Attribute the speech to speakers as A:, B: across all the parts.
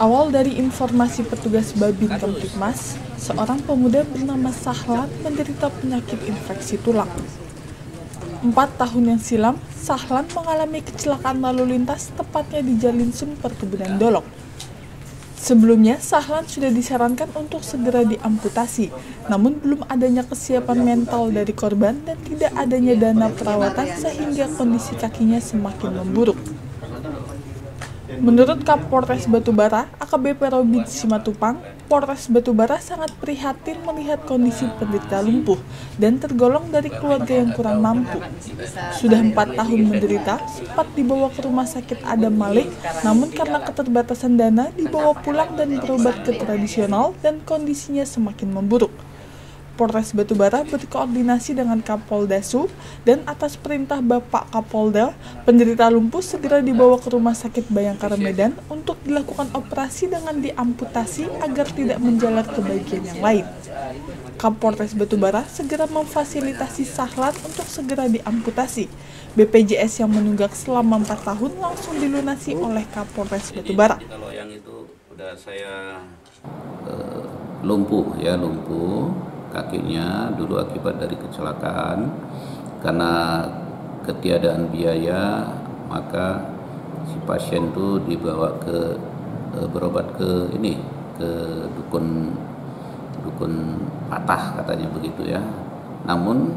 A: Berawal dari informasi petugas Babin Kamtibmas, seorang pemuda bernama Sahlan menderita penyakit infeksi tulang. 4 tahun yang silam, Sahlan mengalami kecelakaan lalu lintas tepatnya di Jalinsum Perkebunan Dolok. Sebelumnya, Sahlan sudah disarankan untuk segera diamputasi, namun belum adanya kesiapan mental dari korban dan tidak adanya dana perawatan sehingga kondisi kakinya semakin memburuk. Menurut Kapolres Batubara, AKBP Robin Simatupang, Polres Batubara sangat prihatin melihat kondisi penderita lumpuh dan tergolong dari keluarga yang kurang mampu. Sudah 4 tahun menderita, sempat dibawa ke rumah sakit Adam Malik, namun karena keterbatasan dana dibawa pulang dan berobat ke tradisional dan kondisinya semakin memburuk. Polres Batubara berkoordinasi dengan Kapoldasu dan atas perintah Bapak Kapolda, penderita lumpuh segera dibawa ke Rumah Sakit Bayangkara Medan untuk dilakukan operasi dengan diamputasi agar tidak menjalar ke bagian yang lain. Kapolres Batubara segera memfasilitasi Sahlan untuk segera diamputasi. BPJS yang menunggak selama 4 tahun langsung dilunasi oleh Kapolres Batubara.
B: Kalau yang itu udah saya lumpuh kakinya dulu akibat dari kecelakaan, karena ketiadaan biaya maka si pasien itu dibawa ke berobat ke dukun patah katanya begitu ya. Namun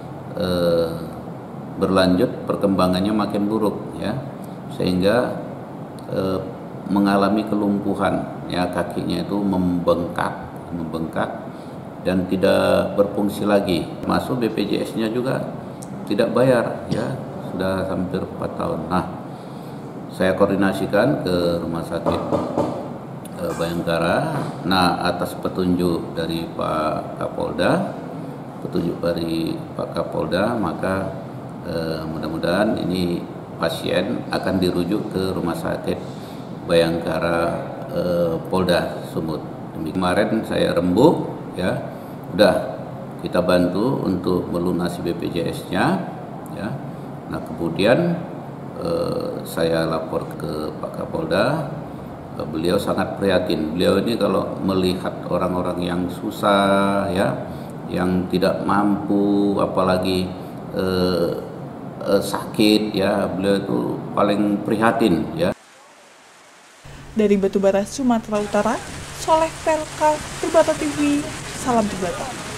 B: berlanjut perkembangannya makin buruk ya, sehingga mengalami kelumpuhan ya, kakinya itu membengkak dan tidak berfungsi lagi. Masuk BPJS-nya juga tidak bayar ya, sudah hampir 4 tahun. Nah, saya koordinasikan ke Rumah Sakit Bayangkara. Nah, atas petunjuk dari Pak Kapolda, maka mudah-mudahan ini pasien akan dirujuk ke Rumah Sakit Bayangkara Polda Sumut. Kemarin saya rembuk ya, udah kita bantu untuk melunasi BPJS-nya ya. Nah, kemudian saya lapor ke Pak Kapolda. Beliau sangat prihatin. Beliau ini kalau melihat orang-orang yang susah ya, yang tidak mampu, apalagi sakit ya, beliau itu paling prihatin ya.
A: Dari Batubara, Sumatera Utara, Soleh Pelkal, Batubara TV, salam Batubara.